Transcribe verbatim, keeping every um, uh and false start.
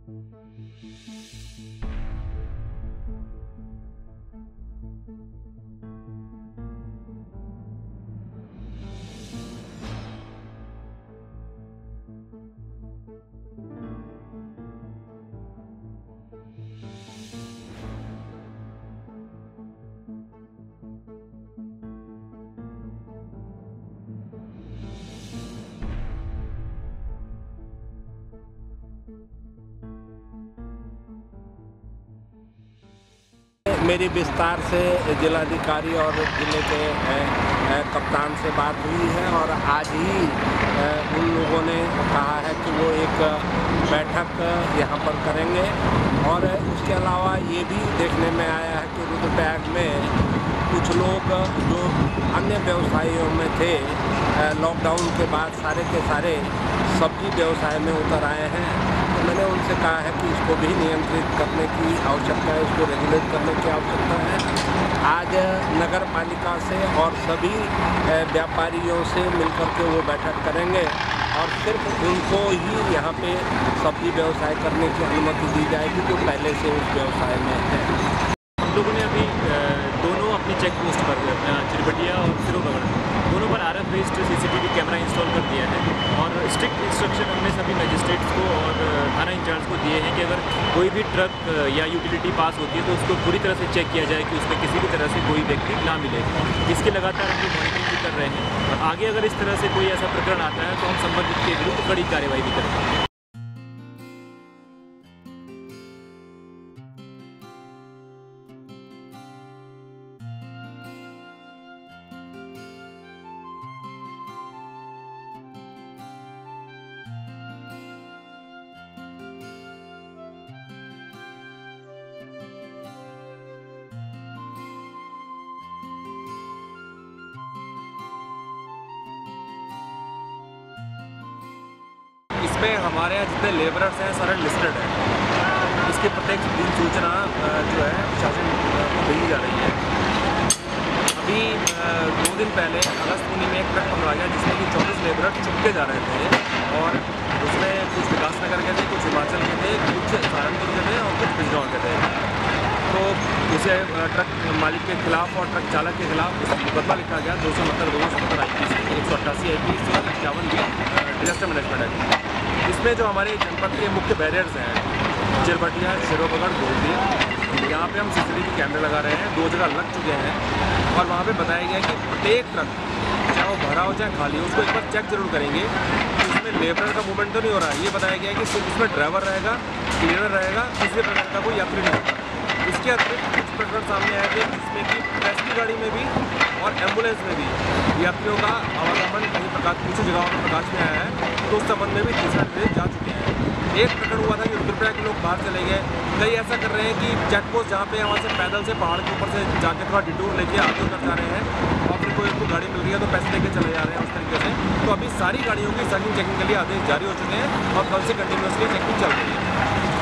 मेरी विस्तार से जिलाधिकारी और जिले के कप्तान से बात हुई है और आज ही उन लोगों ने कहा है कि वो एक बैठक यहाँ पर करेंगे। और उसके अलावा ये भी देखने में आया है कि रुद्रप्रयाग में कुछ लोग जो अन्य व्यवसायों में थे लॉकडाउन के बाद सारे के सारे सब्जी व्यवसाय में उतर आए हैं। तो मैंने उनसे कहा है कि इसको भी नियंत्रित करने की आवश्यकता है, इसको रेगुलेट करने की आवश्यकता है। आज नगर पालिका से और सभी व्यापारियों से मिलकर के वो बैठक करेंगे और सिर्फ उनको ही यहाँ पे सब्जी व्यवसाय करने की अनुमति दी जाएगी जो पहले से उस व्यवसाय में है। हम लोगों ने अभी दोनों अपनी चेक पोस्ट पर चिरबटिया और सिरोबगढ़ दोनों पर R F based CCTV camera install कर दिया है और स्ट्रिक्ट इंस्ट्रक्शन हमने सभी मजिस्ट्रेट्स को और थाना इंचार्ज को दिए हैं कि अगर कोई भी ट्रक या यूटिलिटी पास होती है तो उसको पूरी तरह से चेक किया जाए कि उसमें किसी भी तरह से कोई व्यक्ति ना मिले। इसकी लगातार हम लोग मॉनिटरिंग भी कर रहे हैं और आगे अगर इस तरह से कोई ऐसा प्रकरण आता है तो हम संबंधित के विरुद्ध कड़ी कार्रवाई भी करेंगे। इसमें हमारे यहाँ जितने लेबरर्स हैं सारे लिस्टेड हैं। इसकी प्रत्येक दिन सूचना जो है शासन को भेजी जा रही है। अभी दो दिन पहले अगस्त महीने में एक ट्रक पकड़ा गया जिसमें कि चौबीस लेबरर चुपके जा रहे थे और उसमें कुछ विकासनगर के थे, कुछ हिमाचल के थे, कुछ सहारनपुर के थे और कुछ बिजनौर के थे। तो उसे ट्रक मालिक के खिलाफ और ट्रक चालक के खिलाफ मुकदमा लिखा गया दो सौ सत्तर दो सौ सत्तर आई पी सी एक सौ अट्ठासी आई पी सी और इक्यावन भी डिजास्टर मैनेजमेंट एक्ट। इसमें जो हमारे जनपद के मुख्य बैरियर्स हैं चिरबटिया, सिरोबगढ़, गोलदी, यहाँ पे हम सीसीटीवी कैमरे लगा रहे हैं। दो जगह लग चुके हैं और वहाँ पे बताया गया कि प्रत्येक ट्रक चाहे वो भरा हो चाहे खाली हो उसको एक बार चेक जरूर करेंगे कि इसमें लेबर का मूवमेंट तो नहीं हो रहा है। ये बताया गया कि सिर्फ इसमें ड्राइवर रहेगा, क्लीनर रहेगा, किसी प्रकार का कोई यात्री नहीं होगा। इसके अतिरिक्त कुछ प्रकरण सामने आए थे जिसमें कि प्रेस की गाड़ी में भी और एम्बुलेंस में भी यात्रियों का आवागमन कहीं प्रकाश कुछ जगहों पर प्रकाश में आया है। तो उस संबंध में भी तीसरा निर्देश जा चुके हैं। एक प्रकरण हुआ था कि रुद्रप्रयाग के लोग बाहर चले गए, कई ऐसा कर रहे हैं कि चेक पोस्ट जहाँ पे वहाँ से पैदल से पहाड़ के ऊपर से जाके थोड़ा डिटूर लेके आगे उतर जा रहे हैं और फिर कोई उनको गाड़ी मिल रही है तो पैसे लेके चले जा रहे हैं उस तरीके से। तो अभी सारी गाड़ियों की सर्विंग चेकिंग के लिए आदेश जारी हो चुके हैं और कल से कंटिन्यूसली चेकिंग चल रही है।